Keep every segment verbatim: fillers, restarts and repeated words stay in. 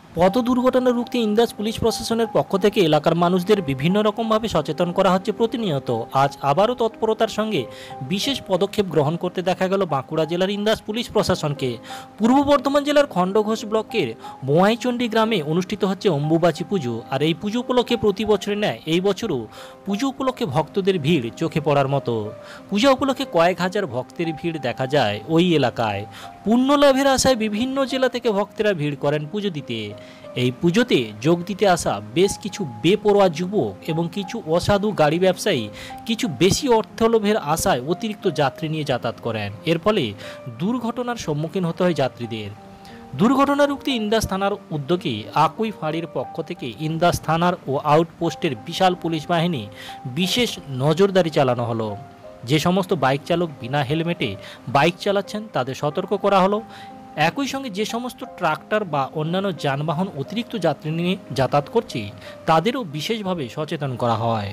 পথ দুর্ঘটনা রুখতে ইন্দাস পুলিশ প্রশাসনের পক্ষ থেকে এলাকার মানুষদের বিভিন্ন রকমভাবে সচেতন করা হচ্ছে প্রতিনিয়ত। আজ আবারও তৎপরতার সঙ্গে বিশেষ পদক্ষেপ গ্রহণ করতে দেখা গেল বাঁকুড়া জেলার ইন্দাস পুলিশ প্রশাসনকে। পূর্ব বর্ধমান জেলার খণ্ডঘোষ ব্লকের বোয়াইচন্ডী গ্রামে অনুষ্ঠিত হচ্ছে অম্বুবাচী পুজো। আর এই পুজো উপলক্ষে প্রতি বছরের ন্যায় এই বছরও পুজো উপলক্ষে ভক্তদের ভিড় চোখে পড়ার মতো। পূজা উপলক্ষে কয়েক হাজার ভক্তের ভিড় দেখা যায় ওই এলাকায়। পুণ্য লাভের আশায় বিভিন্ন জেলা থেকে ভক্তেরা ভিড় করেন পুজো দিতে। এই পুজোতে যোগ দিতে আসা বেশ কিছু বেপরোয়া যুবক এবং কিছু অসাধু গাড়ি ব্যবসায়ী কিছু বেশি অর্থলোভের আশায় অতিরিক্ত যাত্রী নিয়ে যাতায়াত করেন। এর ফলে দুর্ঘটনার সম্মুখীন হতে হয় যাত্রীদের। দুর্ঘটনা রুখতে ইন্দাস থানার উদ্যোগে আকুই ফাঁড়ির পক্ষ থেকে ইন্দাস থানার ও আউটপোস্টের বিশাল পুলিশ বাহিনী বিশেষ নজরদারি চালানো হলো। যে সমস্ত বাইক চালক বিনা হেলমেটে বাইক চালাচ্ছেন তাদের সতর্ক করা হলো। একই সঙ্গে যে সমস্ত ট্রাক্টর বা অন্যান্য যানবাহন অতিরিক্ত যাত্রী নিয়ে যাতায়াত করছে তাদেরও বিশেষভাবে সচেতন করা হয়।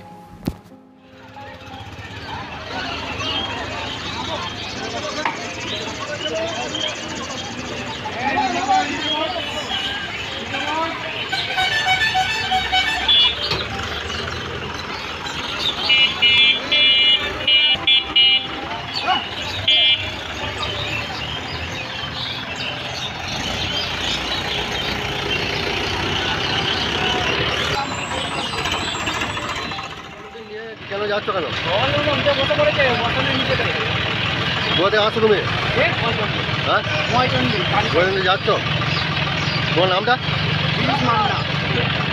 কেন যাচ্ছ কেন? কোথায় আসছো তুমি? হ্যাঁ কোথায় যাচ্ছ? তোমার নামটা?